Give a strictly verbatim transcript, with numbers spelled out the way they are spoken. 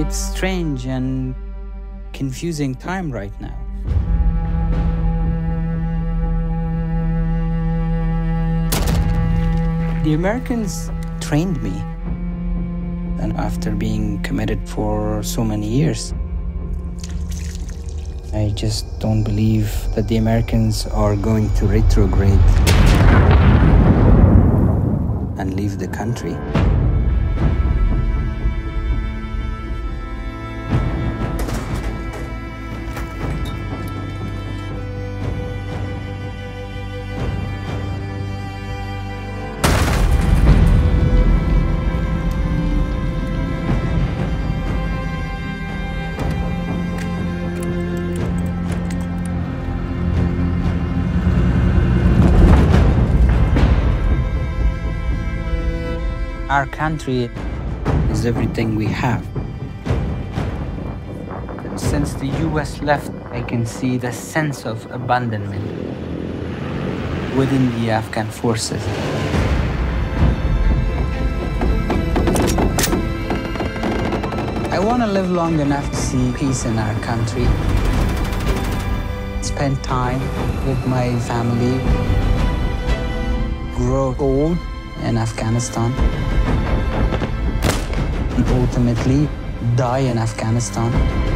It's strange and confusing time right now. The Americans trained me, and after being committed for so many years, I just don't believe that the Americans are going to retrograde and leave the country. Our country is everything we have. Since the U S left, I can see the sense of abandonment within the Afghan forces. I want to live long enough to see peace in our country, spend time with my family, grow old in Afghanistan, and ultimately die in Afghanistan.